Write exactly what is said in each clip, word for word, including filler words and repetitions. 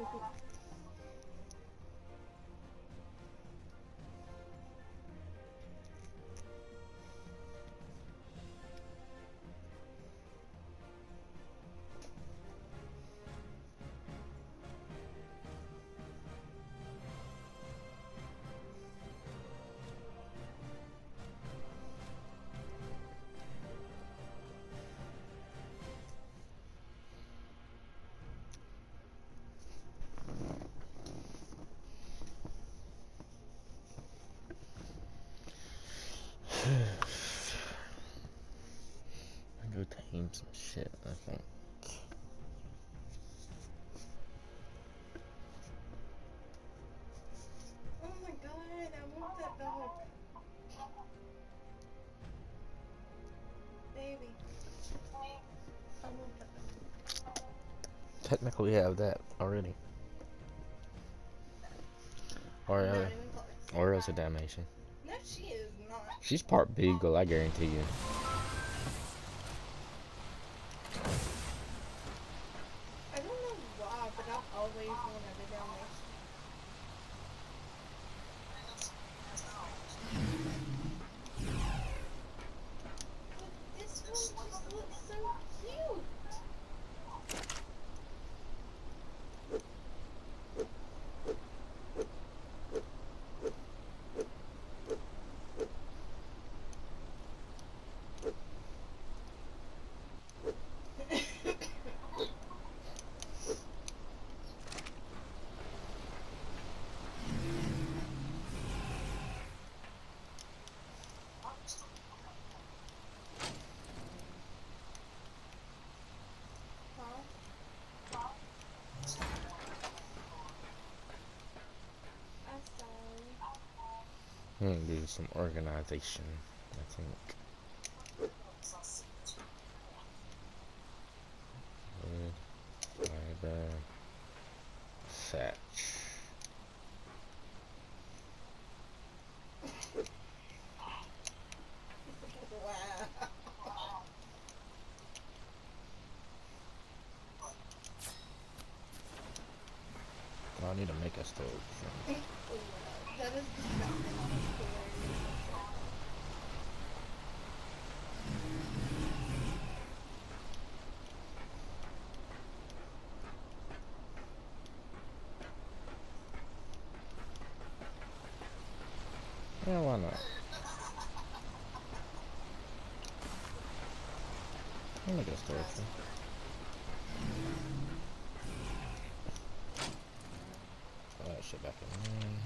I go tame some shit, I think. Oh my god, I want that dog. Baby. I want that dog. Technically, we have that already. Or, uh, or else a Dalmatian. No, she is not. She's part beagle, I guarantee you. I don't know why, but I've always wanted a Dalmatian. But this one just looks so cute. I'm gonna do some organization, I think. Wood, fiber, thatch. Wow. Oh, I need to make a stove. So. That is disgusting. Yeah, why not? I'll make a stove. So. Put that shit back in there.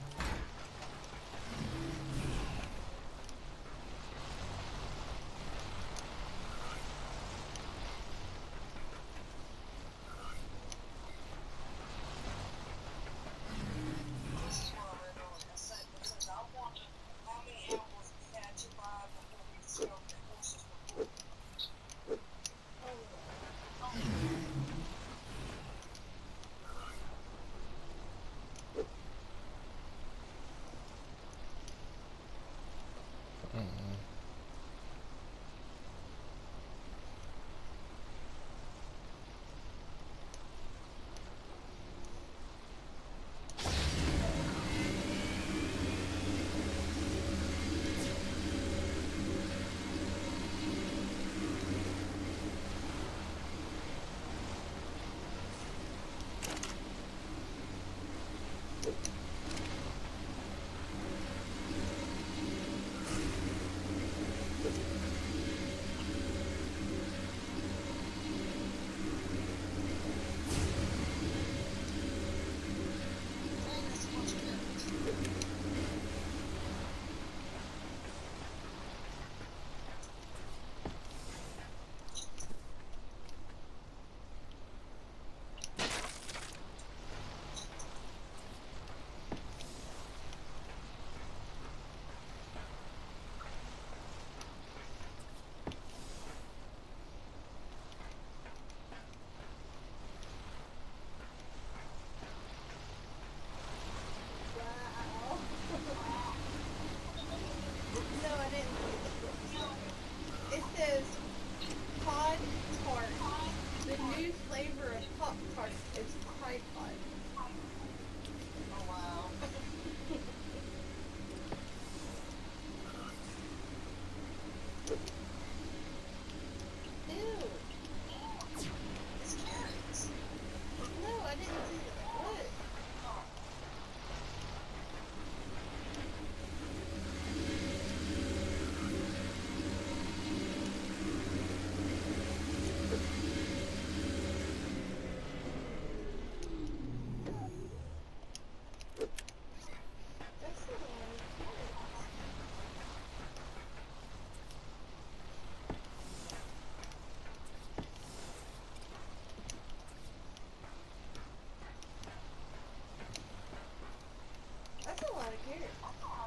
hear it.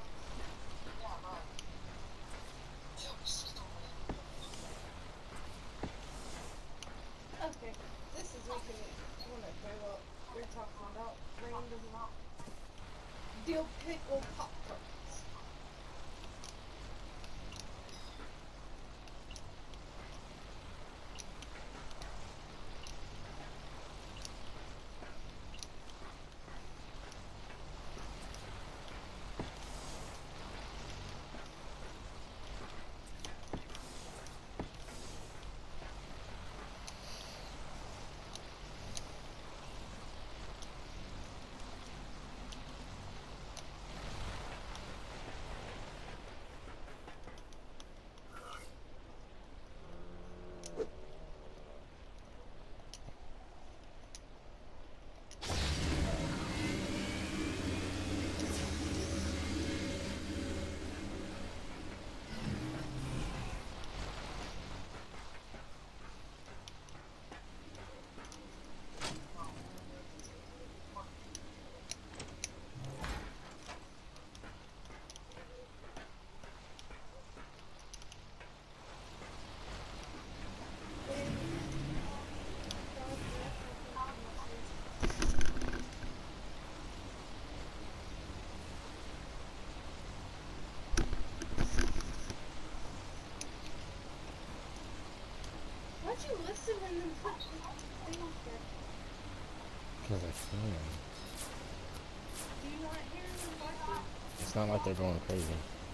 Okay, this is making me want to throw up. We're talking about random dill pickle pop tarts. Why'd you listen and then put the things there? Because I can. Do you not hear them barking? It's not like they're going crazy.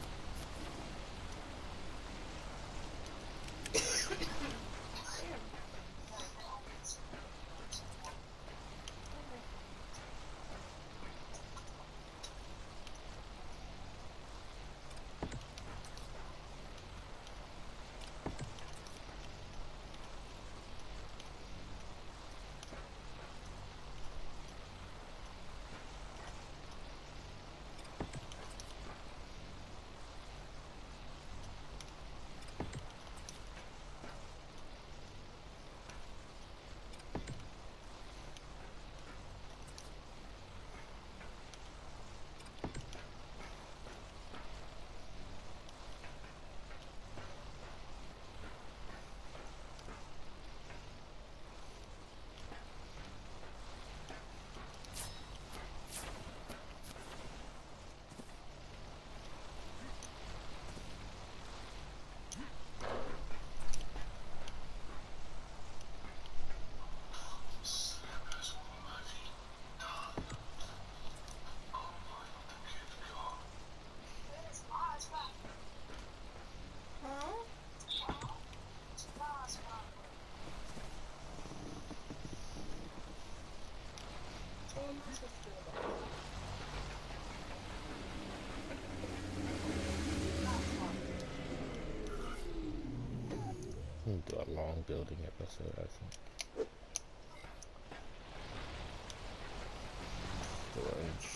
We'll do a long building episode, I think. Storage.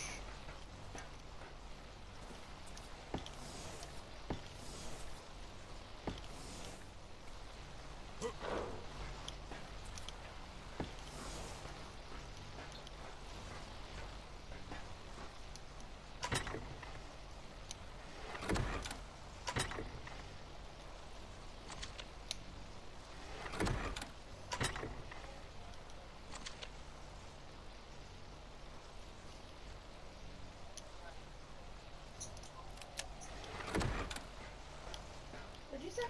What'd you say?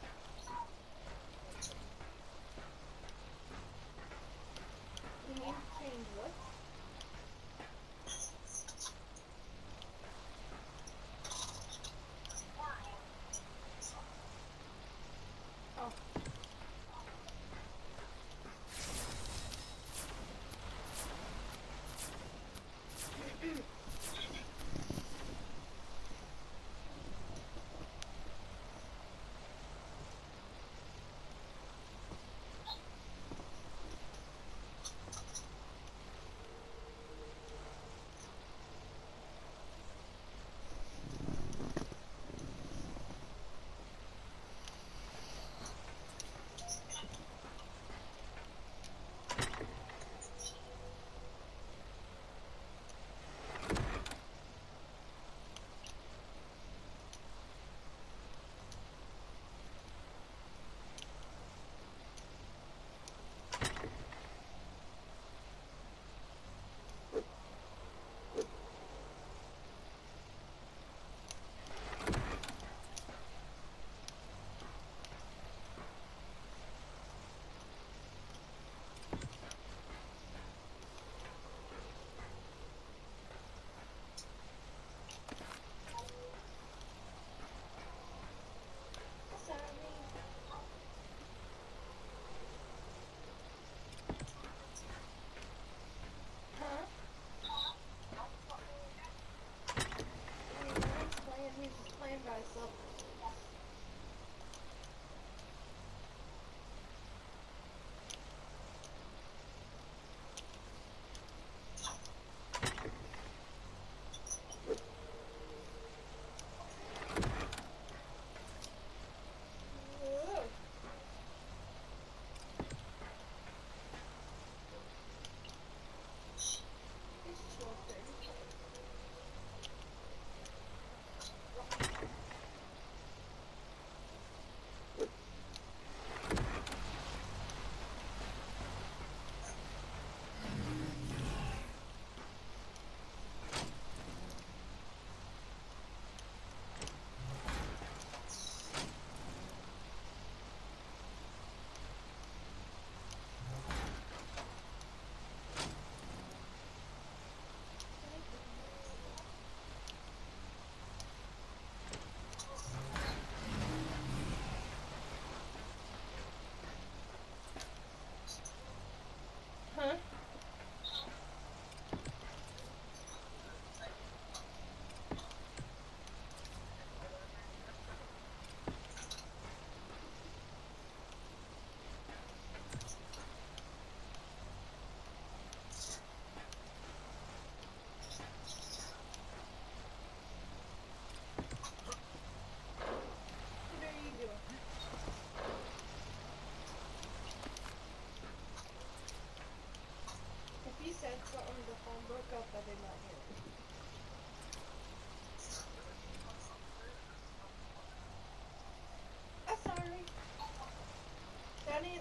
You need to change what? Oh.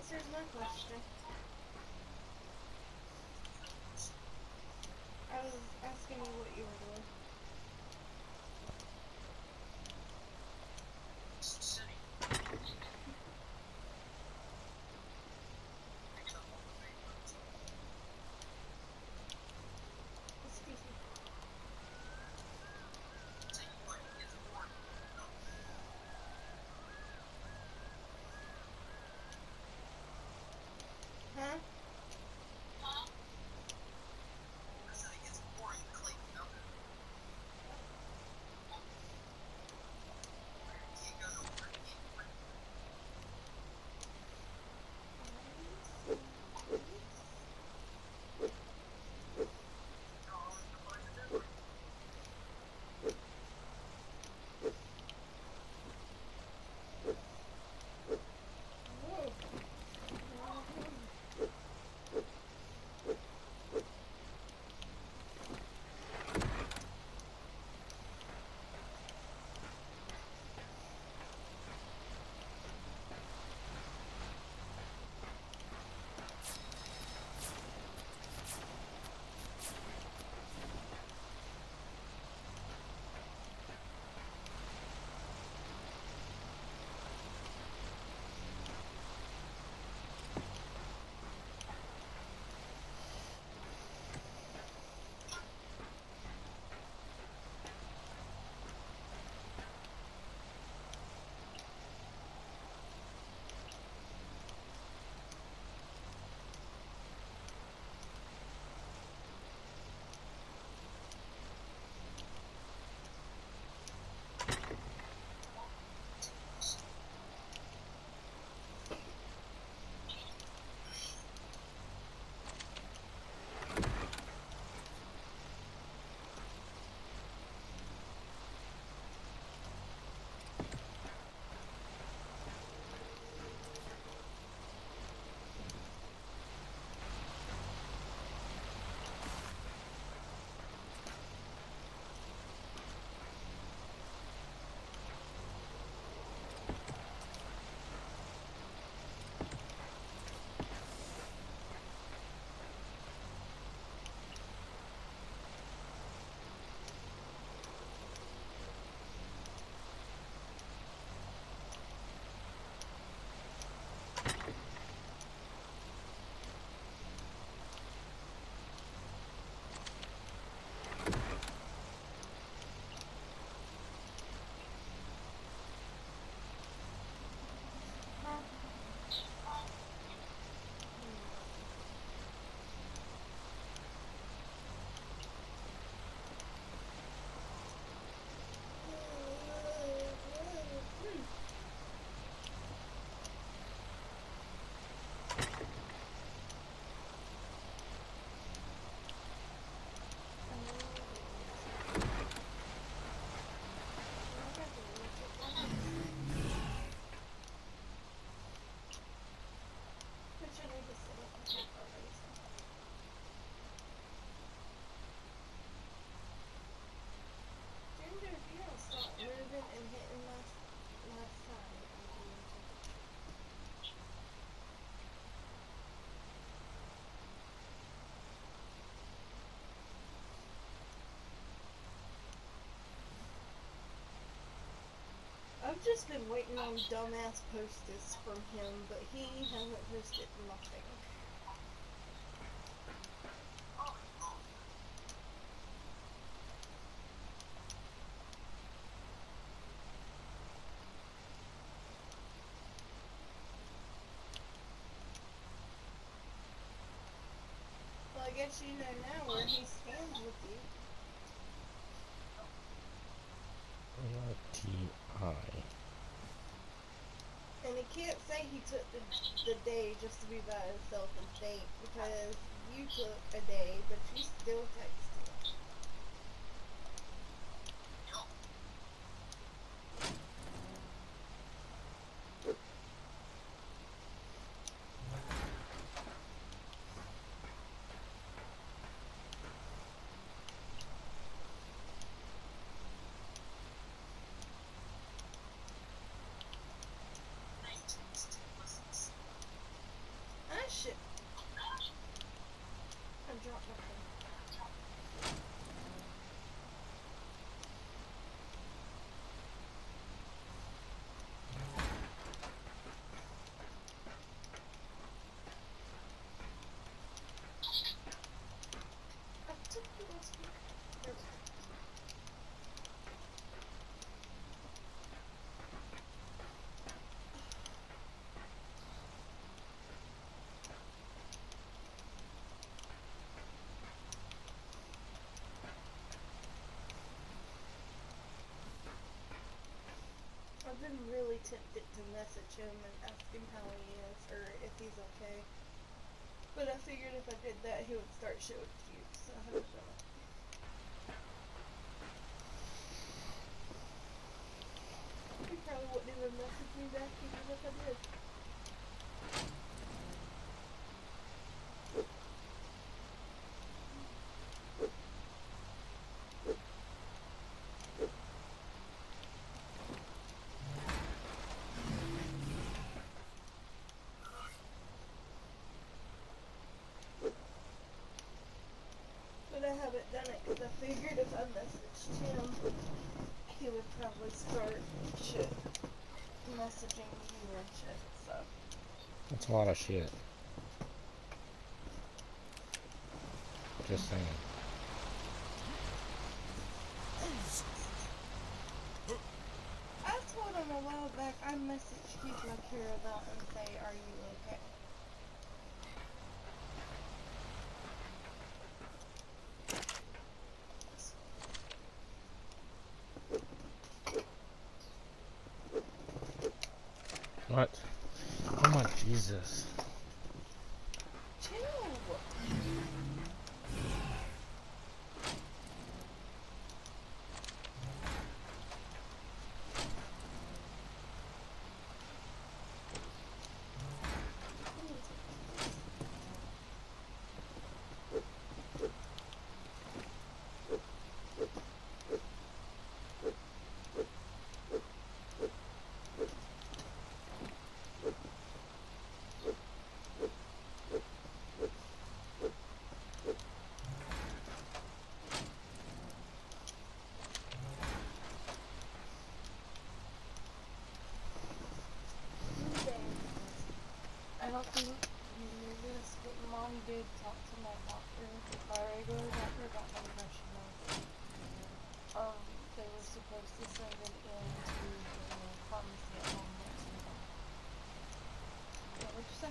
answers my question. I was asking you what you were doing. Excuse me. Huh? Whoa. I've just been waiting on dumbass posters from him, but he hasn't posted nothing. Well, I guess you know now where he stands with you. T I. And he can't say he took the, the day just to be by himself and think, because you took a day, but you still texted. been really tempted to message him and ask him how he is or if he's okay. But I figured if I did that, he would start showing cute, so I haven't done it. He probably wouldn't even message me back even if I did. But I haven't done it because I figured if I messaged him, he would probably start shit, messaging you and shit, so. That's a lot of shit. Just saying. I told him a while back I message people I care about and say, are you okay? What? Oh my Jesus. Chill. I don't think you knew this, but Mom did talk to my doctor, our regular doctor, about my depression medicine. Um, they were supposed to send it in to the pharmacy at home next week. What would you say?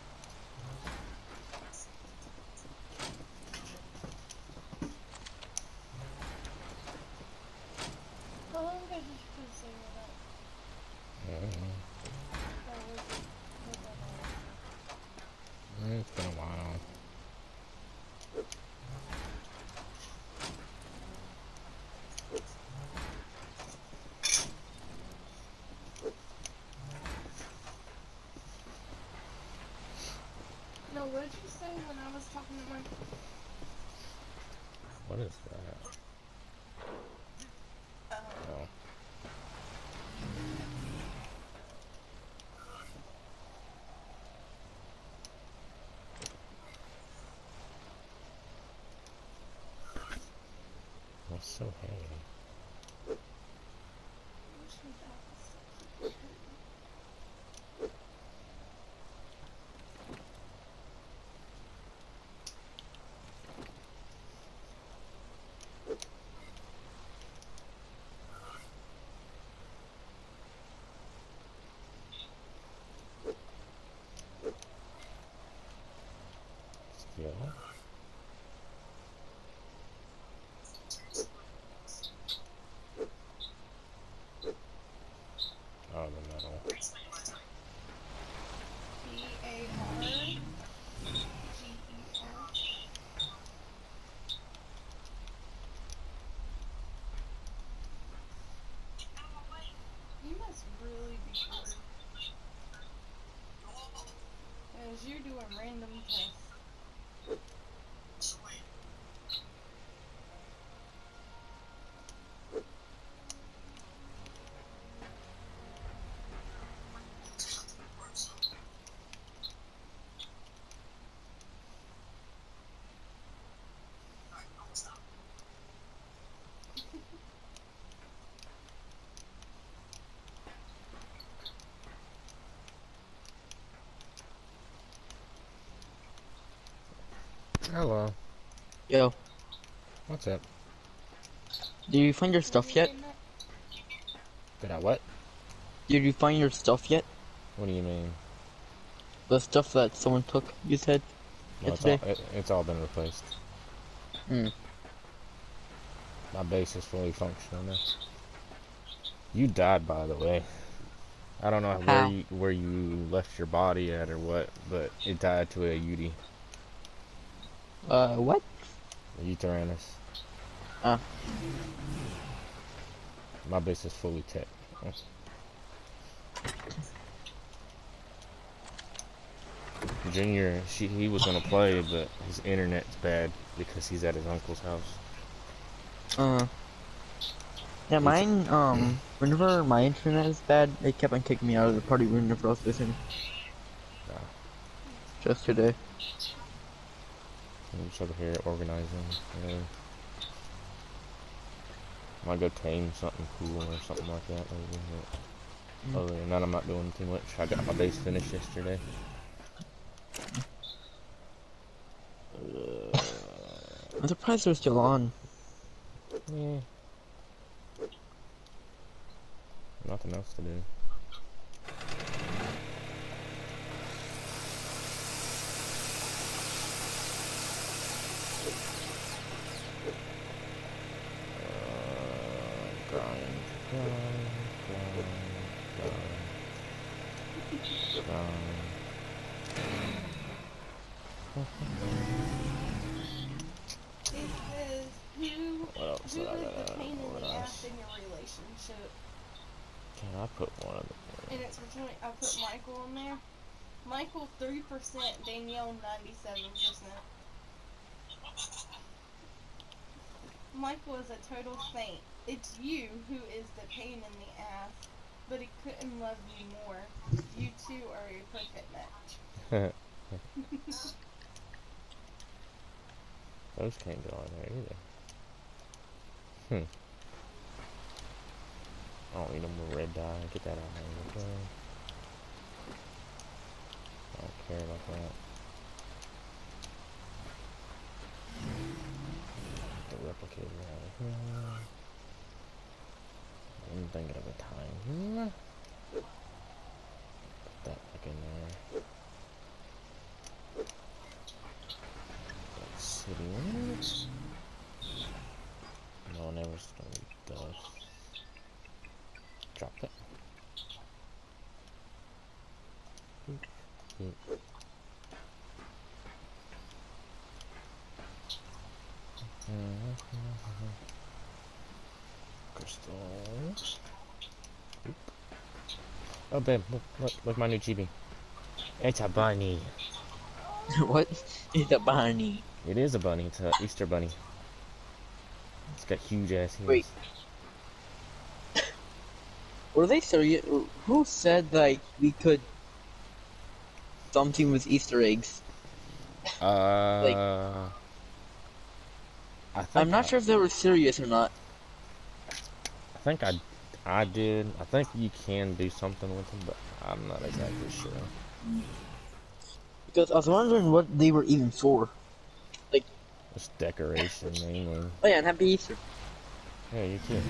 How long ago did you put say that? Mm-hmm. Or was it, was that all? It's been a while. No, what did you say when I was talking to my... What is that? Uh, Oh. What's so heavy? wish my back was so fucking Still? Oh, the metal. B A R G E R. You must really be bored. As you're doing random tests. Hello. Yo, What's up? did you find your stuff yet? Did I what? Did you find your stuff yet? What do you mean? The stuff that someone took, you said? No, it's all, Yesterday? it, it's all been replaced. Hmm. My base is fully functional now. You died, by the way. I don't know where How? you where you left your body at or what, but it died to a U D, Uh, what? a Uteranus. Uh, My base is fully tech. Junior, she he was gonna play, but his internet's bad because he's at his uncle's house. uh. Yeah, He's, mine, um, whenever my internet is bad, it kept on kicking me out of the party whenever I was with him. uh, Just today. I'm just over here organizing. You know. Might go tame something cool or something like that. Maybe, but other than that, I'm not doing too much. I got my base finished yesterday. Uh, I'm surprised they're still on. yeah. Nothing else to do. Uh, grind, grind, grind, grind, grind. It says who What else who did I is the gotta pain in the organize? ass in your relationship? Can I put one of them? And it's between I put Michael in there. Michael three percent, Danielle ninety seven percent. Michael is a total saint. It's you who is the pain in the ass, but he couldn't love you more. You two are a perfect match. Those can't go on there either. Hmm. I don't need no more red dye. Get that out of here. Okay. I don't care about that. The replicator out of here. I'm thinking of a time. Put that back in there. Obsidian. No one ever stole dust. Drop that. Oop, oop. Crystal. Oop. Oh, babe, look, look, look, my new chibi. It's a bunny. What? It's a bunny. It is a bunny. It's a Easter bunny. It's got huge ass ears. Wait. Were they serious? Who said, like, we could something with Easter eggs? Uh, Like, I think I'm not I, sure if they were serious or not. I think I, I did. I think you can do something with them, but I'm not exactly sure. Because I was wondering what they were even for. Like, It's decoration mainly. oh yeah, and happy Easter. Yeah, you too.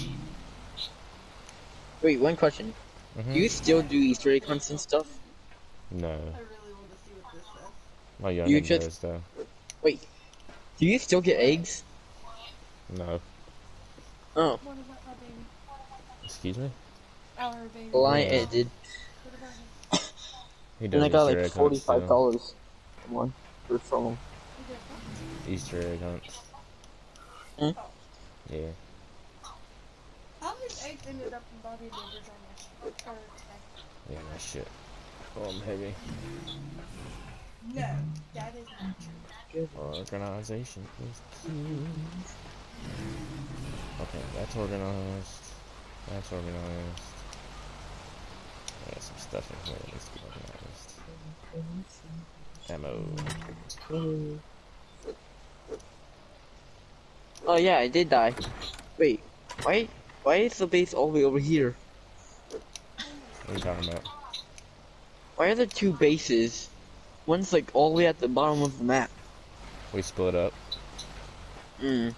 Wait, one question. Mm-hmm. Do you still do Easter egg hunts and stuff? No, I really want to see what this says. my You youngin' just- does though. Wait, do you still get eggs? No. Oh, What about our baby? Excuse me? Our baby. well I Yeah. it did. What about him? He And does I got Easter like egg hunts forty-five still. dollars for one for from him. He did what? Easter egg hunts. Hmm? Yeah. How his eggs ended up in bodybuilders on my sh- or today? Yeah, that shit. Oh, I'm heavy. No, that is not true. Organization is key. Okay, that's organized. That's organized. I got some stuff in here that needs to be organized. Ammo. Oh yeah, I did die. Wait, why why is the base all the way over here? What are you talking about? Why are there two bases? One's like all the way at the bottom of the map. We split up Hmm.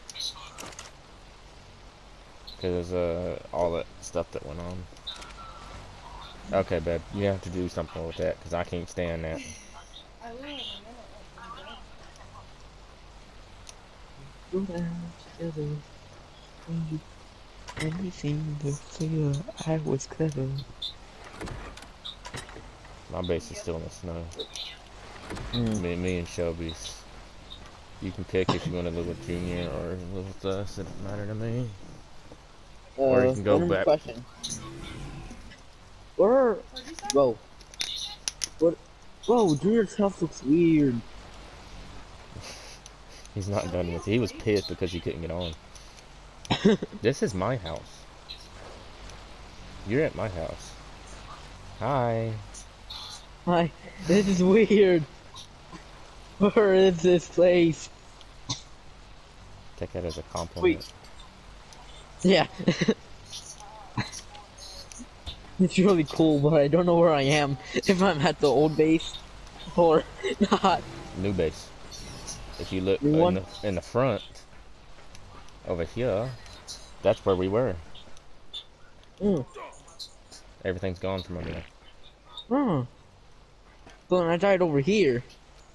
because uh all that stuff that went on. Okay, babe, you have to do something with that because I can't stand that. I will in a minute. Let them go. Go down together. Anything to figure I was clever. My base is still in the snow. Mm. Me, me and Shelby's. You can pick if you want to live with Junior or live with us. It doesn't matter to me. Uh, Or you can go random back. question. Where? What'd you say? Whoa. What? Whoa, Junior's house looks weird. He's not done with it. He was pissed because you couldn't get on. This is my house. You're at my house. Hi. Hi. This is weird. Where is this place? Take that as a compliment. Wait. Yeah. It's really cool, but I don't know where I am. If I'm at the old base or not. New base. If you look New in one? the, in the front, over here, that's where we were. Mm. Everything's gone from over there. Hmm. So then I died over here.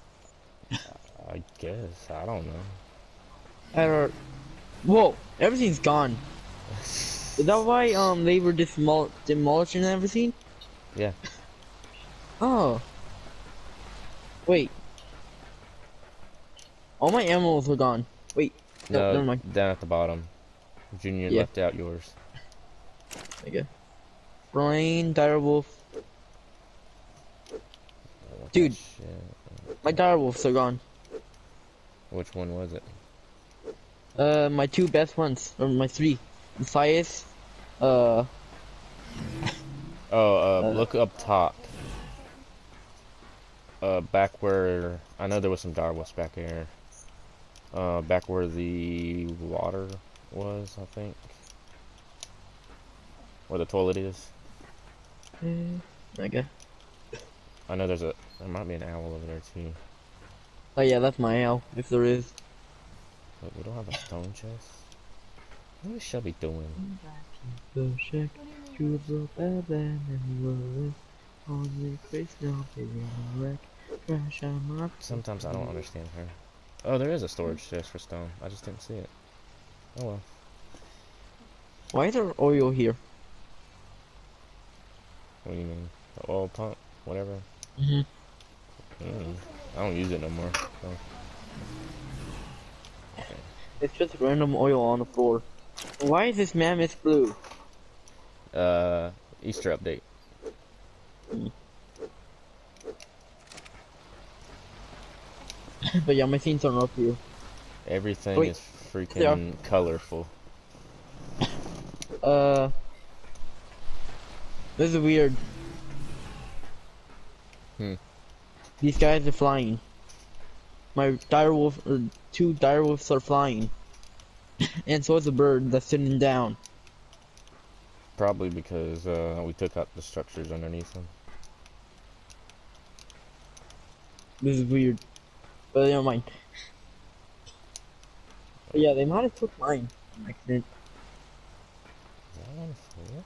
I guess. I don't know. I don't. Whoa! Everything's gone. Is that why um they were demol demolishing everything? Yeah. Oh. Wait. All my emeralds are gone. Wait. No, No, never mind. down at the bottom. Junior Yeah. left out yours. Okay. Brain, direwolf. Oh, what Dude. the shit? My direwolves are gone. Which one was it? Uh, my two best ones, or my three. Matthias. Uh. Oh, uh, Uh, look up top. Uh, back where I know there was some direwolves back there. Uh, back where the water was, I think. Where the toilet is. Okay. I know there's a there might be an owl over there too. Oh yeah, that's my owl, if there is. But we don't have a stone chest. What is Shelby doing? Go check to the bad and roll on the face now, baby, I'm a wreck. Crash on my. Sometimes I don't understand her. Oh, there is a storage chest for stone. I just didn't see it. Oh well. Why is there oil here? What do you mean? The oil pump? Whatever. Mm-hmm. Mm, I don't use it no more. So. It's just random oil on the floor. Why is this mammoth blue? Uh, Easter update. But yeah, my scenes aren't up here. Everything Wait, is freaking colorful. Uh, this is weird. Hmm. These guys are flying. My direwolf, or two direwolves are flying, and so is a bird that's sitting down. Probably because uh, we took out the structures underneath them. This is weird, but never mind. But yeah, they might have took mine on accident. Is that one full?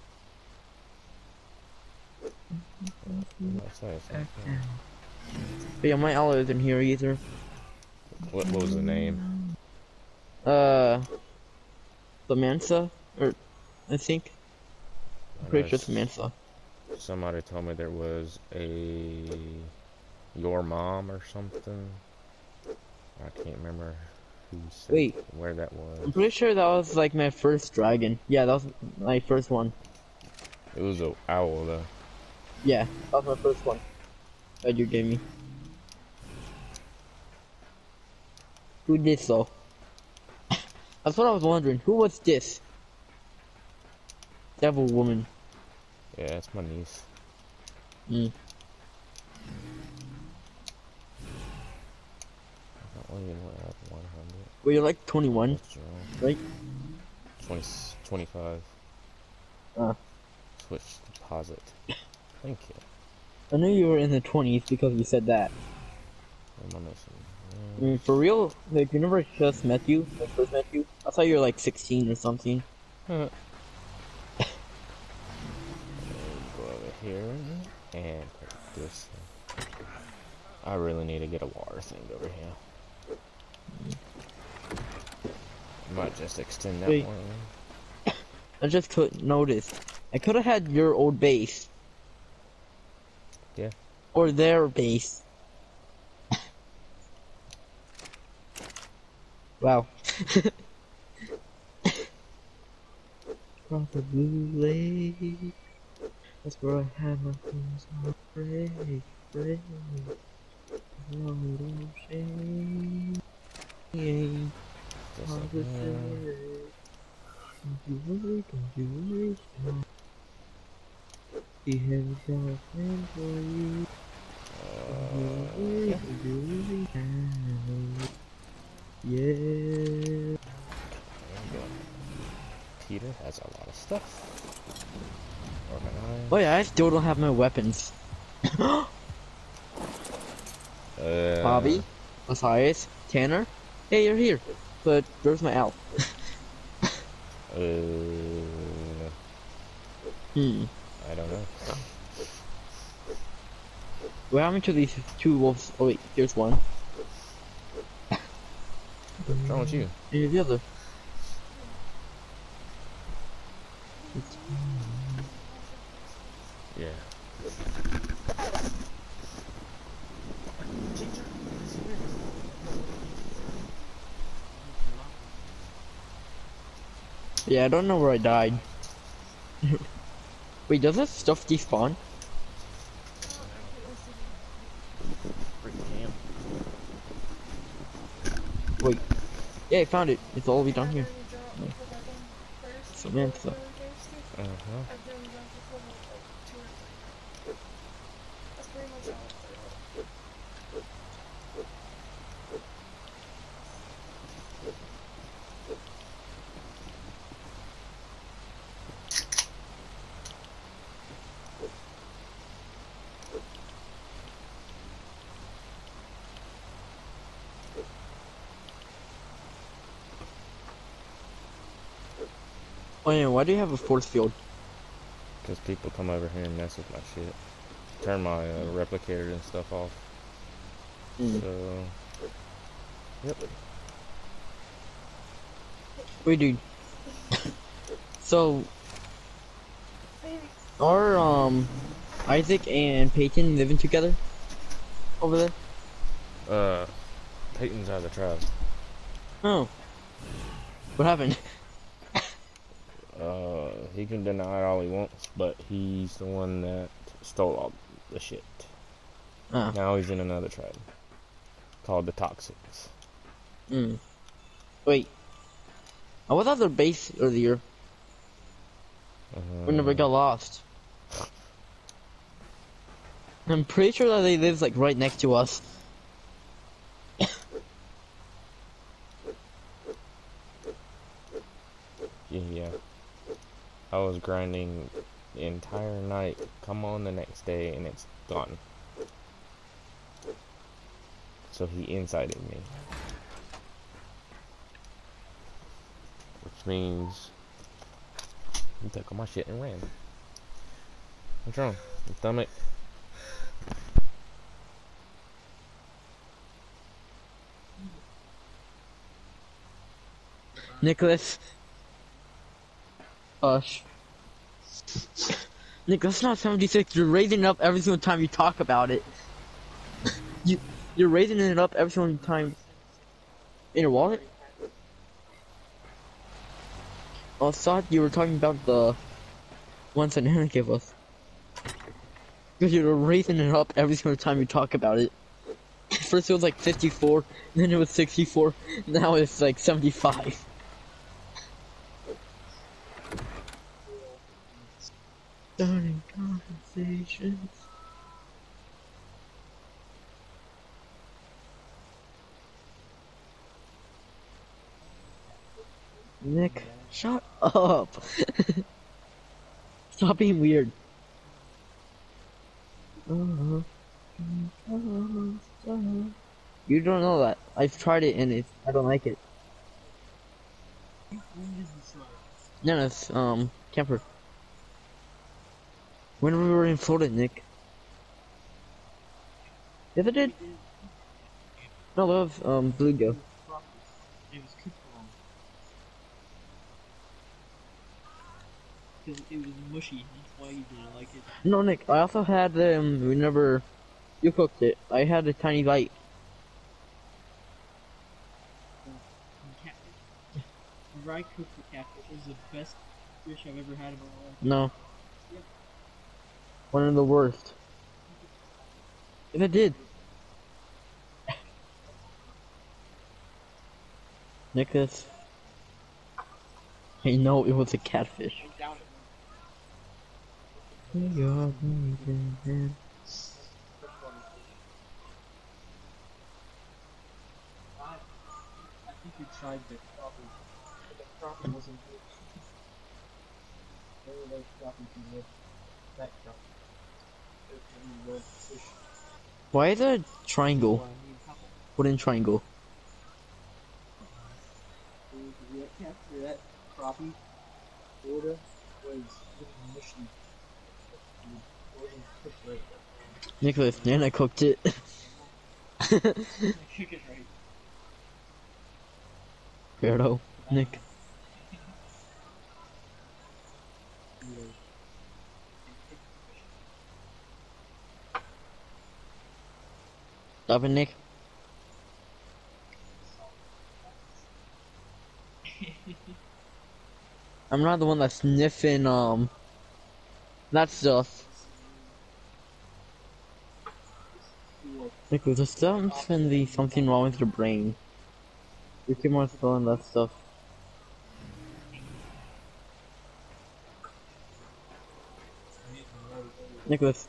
What's that? It's not full. But yeah, my owl isn't here either. What, what was the name? Uh, Samantha, or I think. I'm pretty sure Unless Samantha. Somebody told me there was a your mom or something. I can't remember who said Wait. where that I'm was. pretty sure that was like my first dragon. Yeah, that was my first one. It was a owl though. Yeah, that was my first one that you gave me. Who did so? That's what I was wondering. Who was this? Devil woman. Yeah, that's my niece. Mm. I don't even have one hundred. Well, you're like twenty-one, What's wrong? right? twenty, twenty-five. Uh, Switch deposit. Thank you. I knew you were in the twenties because you said that. What am I missing? I mean, for real, like, whenever I just met you, like, first met you, I thought you were like sixteen or something. Uh, go over here and put this. I really need to get a water thing over here. Might just extend that Wait. one. I just could notice. I could have had your old base. Yeah. Or their base. Wow. Across the blue lake. That's where I had my first heartbreak. Break. No shame. Just Hard like, to say. yeah. Don't you worry, don't you worry. He has got a plan for you. Don't you Uh, worry, yeah. don't you worry now. Yeah. There we go. Peter has a lot of stuff. Oh Organized. yeah, I still don't have my weapons. Uh, Bobby, Matthias, Tanner. Hey, you're here. But where's my Al? uh, Hmm. I don't know. What happened to these two wolves? Oh wait, here's one. What's wrong with you? Here's the other. Yeah. Yeah, I don't know where I died. Wait, does this stuff despawn? Wait. Yeah, I found it. It's all the way down here. After you drop Yeah. before that thing burst, Samantha. before it thirsty, Uh-huh. I've done that before like two or three times. That's pretty much how I started. Oh yeah, why do you have a force field? Because people come over here and mess with my shit. Turn my uh, replicator and stuff off. Mm. So, yep. Wait, dude. So, Baby, are um Isaac and Peyton living together over there? Uh, Peyton's out of the tribe. Oh. What happened? Uh, he can deny it all he wants, but he's the one that stole all the shit. Ah. Now he's in another tribe called the Toxics. Mm. Wait. I was at their base earlier. Uh, We never got lost. I'm pretty sure that they live like right next to us. Yeah. I was grinding the entire night. Come on the next day and it's gone. So he incited me. Which means he took all my shit and ran. What's wrong? Your stomach? Nicholas. Hush. Nicholas, it's not seventy-six. You're raising it up every single time you talk about it. You, you're raising it up every single time. In your wallet? Oh, I thought you were talking about the ones that Aaron gave us. Because you're raising it up every single time you talk about it. First it was like fifty-four, then it was sixty-four, now it's like seventy-five. Starting conversations. Nick, shut up. Stop being weird. Uh-huh. You don't know that. I've tried it and it's, I don't like it. No, no, it's, um, camper. When we were in Florida, Nick. Yes, I did. No, that was, um, Bluegill. It was cooked wrong. Because it was mushy. That's why you didn't like it. No, Nick, I also had, um, whenever you cooked it, I had a tiny bite. The catfish. Whenever I cooked the catfish, it was the best fish I've ever had in my life. No. Yeah. One of the worst. If it did. Nicholas. I know it was a catfish. I doubt it. I, I think you tried the crappie, but the crappie wasn't good. There were those crappie you love. That crappie. Those you love fish. Why is there a Well, triangle? I mean, how Wooden triangle. that capture that crappie Florida was getting mushy. It wasn't cooked right. Nicholas, then I cooked it. Chicken right. Weirdo. Nick. Stop it, Nick. I'm not the one that's sniffing, um, that stuff. Nicholas, there's something, something wrong with your brain. You keep on spelling that stuff. Nicholas.